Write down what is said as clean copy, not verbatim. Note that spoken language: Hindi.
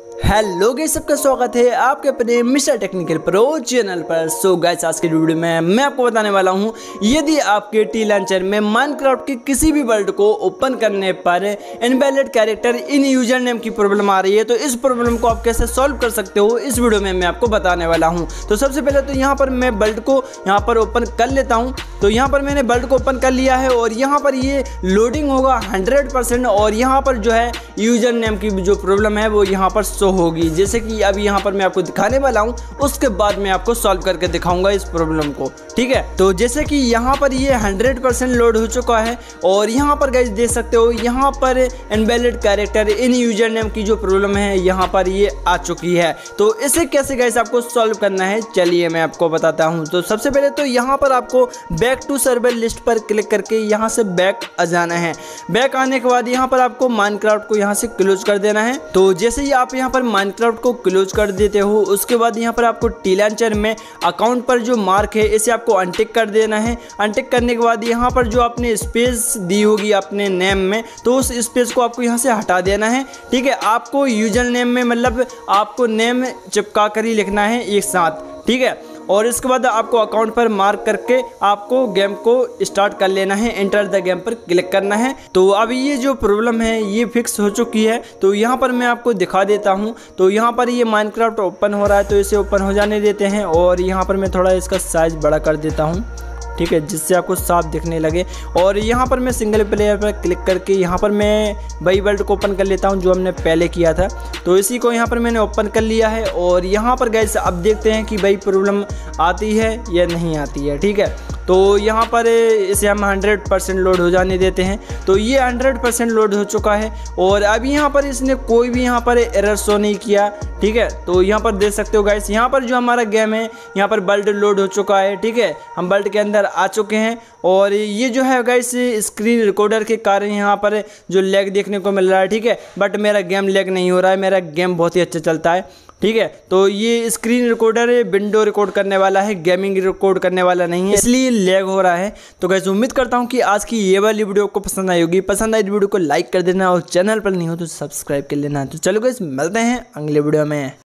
हेलो गाइस, सबका स्वागत है आपके अपने मिस्टर टेक्निकल प्रो चैनल पर। सो गाइस, आज के वीडियो में मैं आपको बताने वाला हूं, यदि आपके टी लॉन्चर में माइनक्राफ्ट के किसी भी वर्ल्ड को ओपन करने पर invalid character in username की प्रॉब्लम आ रही है, तो इस प्रॉब्लम को आप कैसे सॉल्व कर सकते हो इस वीडियो में मैं आपको बताने वाला हूँ। तो सबसे पहले तो यहाँ पर मैं वर्ल्ड को यहाँ पर ओपन कर लेता हूँ। तो यहाँ पर मैंने वर्ल्ड को ओपन कर लिया है और यहाँ पर ये लोडिंग होगा 100% और यहाँ पर जो है यूजर नेम की जो प्रॉब्लम है वो यहाँ पर शो होगी, जैसे कि अभी यहाँ पर मैं आपको दिखाने वाला हूँ। उसके बाद मैं आपको सॉल्व करके दिखाऊंगा इस प्रॉब्लम को, ठीक है। तो जैसे कि यहाँ पर ये 100% लोड हो चुका है और यहाँ पर गाइस देख सकते हो, यहाँ पर invalid character in username की जो प्रॉब्लम है यहाँ पर ये आ चुकी है। तो इसे कैसे गाइस आपको सॉल्व करना है, चलिए मैं आपको बताता हूँ। तो सबसे पहले तो यहाँ पर आपको बैक टू सर्वर लिस्ट पर क्लिक करके यहाँ से बैक आ जाना है। बैक आने के बाद यहाँ पर आपको माइनक्राफ्ट को यहाँ से क्लोज कर देना है। तो जैसे ही आप यहाँ पर माइनक्राफ्ट को क्लोज कर देते हो, उसके बाद यहाँ पर आपको टी लॉन्चर में अकाउंट पर जो मार्क है इसे आपको अनटिक कर देना है। अनटिक करने के बाद यहाँ पर जो आपने स्पेस दी होगी अपने नेम में, तो उस स्पेस को आपको यहाँ से हटा देना है, ठीक है। आपको यूजर नेम में मतलब आपको नेम चिपका कर ही लिखना है एक साथ, ठीक है। और इसके बाद आपको अकाउंट पर मार्क करके आपको गेम को स्टार्ट कर लेना है, एंटर द गेम पर क्लिक करना है। तो अभी ये जो प्रॉब्लम है ये फिक्स हो चुकी है। तो यहाँ पर मैं आपको दिखा देता हूँ। तो यहाँ पर ये माइनक्राफ्ट ओपन हो रहा है, तो इसे ओपन हो जाने देते हैं और यहाँ पर मैं थोड़ा इसका साइज बड़ा कर देता हूँ, ठीक है, जिससे आपको साफ दिखने लगे। और यहाँ पर मैं सिंगल प्लेयर पर क्लिक करके यहाँ पर मैं वही वर्ल्ड को ओपन कर लेता हूँ जो हमने पहले किया था। तो इसी को यहाँ पर मैंने ओपन कर लिया है और यहाँ पर गाइस अब देखते हैं कि भाई प्रॉब्लम आती है या नहीं आती है, ठीक है। तो यहाँ पर इसे हम 100% लोड हो जाने देते हैं। तो ये 100% लोड हो चुका है और अभी यहाँ पर इसने कोई भी यहाँ पर एरर शो नहीं किया, ठीक है। तो यहाँ पर देख सकते हो गाइस, यहाँ पर जो हमारा गेम है यहाँ पर वर्ल्ड लोड हो चुका है, ठीक है। हम वर्ल्ड के अंदर आ चुके हैं और ये जो है गाइस स्क्रीन रिकॉर्डर के कारण यहाँ पर जो लैग देखने को मिल रहा है, ठीक है। बट मेरा गेम लैग नहीं हो रहा है, मेरा गेम बहुत ही अच्छा चलता है, ठीक है। तो ये स्क्रीन रिकॉर्डर विंडो रिकॉर्ड करने वाला है, गेमिंग रिकॉर्ड करने वाला नहीं है, इसलिए लैग हो रहा है। तो गाइस उम्मीद करता हूँ कि आज की ये वाली वीडियो को पसंद आई होगी। पसंद आई वीडियो को लाइक कर देना और चैनल पर नहीं हो तो सब्सक्राइब कर लेना। तो चलो गाइस मिलते हैं अगले वीडियो में।